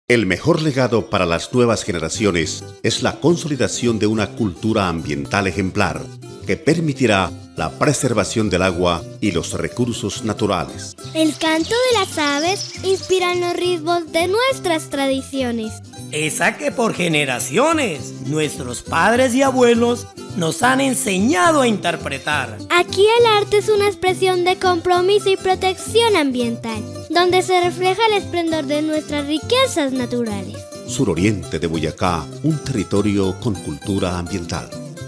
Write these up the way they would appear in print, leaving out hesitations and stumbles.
El mejor legado para las nuevas generaciones es la consolidación de una cultura ambiental ejemplar que permitirá la preservación del agua y los recursos naturales. El canto de las aves inspira los ritmos de nuestras tradiciones. Esa que por generaciones nuestros padres y abuelos nos han enseñado a interpretar. Aquí el arte es una expresión de compromiso y protección ambiental, donde se refleja el esplendor de nuestras riquezas naturales. Suroriente de Boyacá, un territorio con cultura ambiental.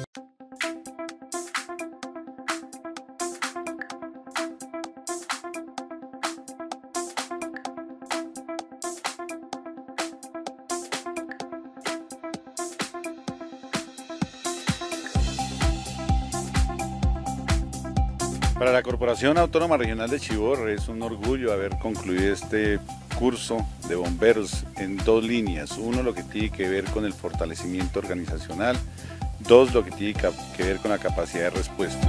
Para la Corporación Autónoma Regional de Chivor es un orgullo haber concluido este curso de bomberos en dos líneas. Uno, lo que tiene que ver con el fortalecimiento organizacional. Dos, lo que tiene que ver con la capacidad de respuesta.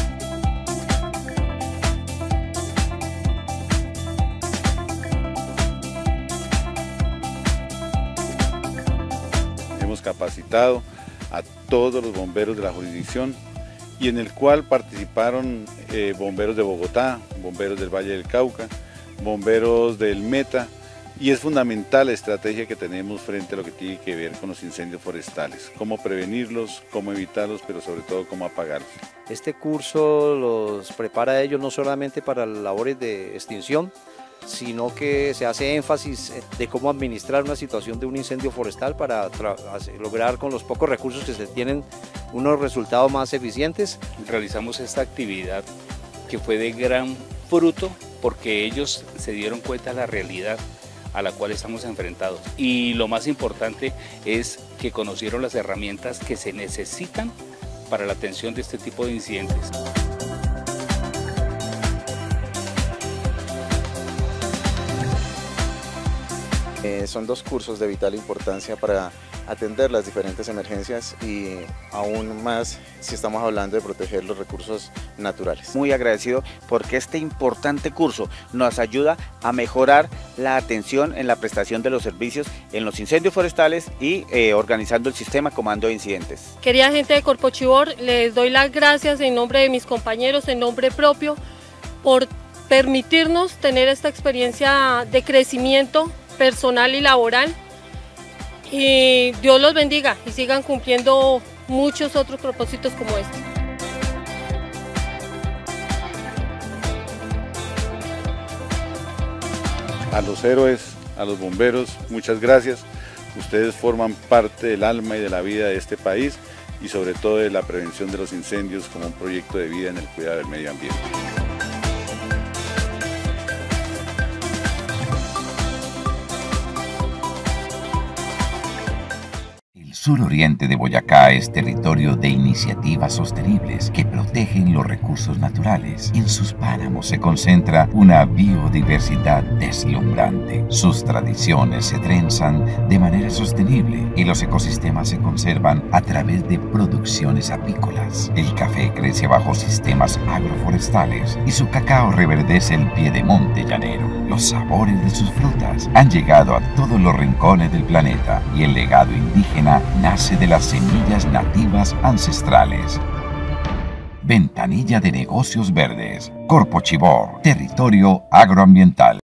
Hemos capacitado a todos los bomberos de la jurisdicción y en el cual participaron bomberos de Bogotá, bomberos del Valle del Cauca, bomberos del Meta, y es fundamental la estrategia que tenemos frente a lo que tiene que ver con los incendios forestales, cómo prevenirlos, cómo evitarlos, pero sobre todo cómo apagarlos. Este curso los prepara a ellos no solamente para labores de extinción, sino que se hace énfasis de cómo administrar una situación de un incendio forestal para lograr con los pocos recursos que se tienen unos resultados más eficientes. Realizamos esta actividad que fue de gran fruto porque ellos se dieron cuenta de la realidad a la cual estamos enfrentados, y lo más importante es que conocieron las herramientas que se necesitan para la atención de este tipo de incidentes. Son dos cursos de vital importancia para atender las diferentes emergencias y aún más si estamos hablando de proteger los recursos naturales. Muy agradecido porque este importante curso nos ayuda a mejorar la atención en la prestación de los servicios en los incendios forestales y organizando el sistema comando de incidentes. Querida gente de Corpo Chivor, les doy las gracias en nombre de mis compañeros, en nombre propio, por permitirnos tener esta experiencia de crecimiento personal y laboral, y Dios los bendiga y sigan cumpliendo muchos otros propósitos como este. A los héroes, a los bomberos, muchas gracias. Ustedes forman parte del alma y de la vida de este país y sobre todo de la prevención de los incendios como un proyecto de vida en el cuidado del medio ambiente. Suroriente de Boyacá es territorio de iniciativas sostenibles que protegen los recursos naturales. En sus páramos se concentra una biodiversidad deslumbrante. Sus tradiciones se trenzan de manera sostenible y los ecosistemas se conservan a través de producciones apícolas. El café crece bajo sistemas agroforestales y su cacao reverdece el piedemonte llanero. Los sabores de sus frutas han llegado a todos los rincones del planeta y el legado indígena nace de las semillas nativas ancestrales. Ventanilla de negocios verdes. Corpo Chivor, territorio agroambiental.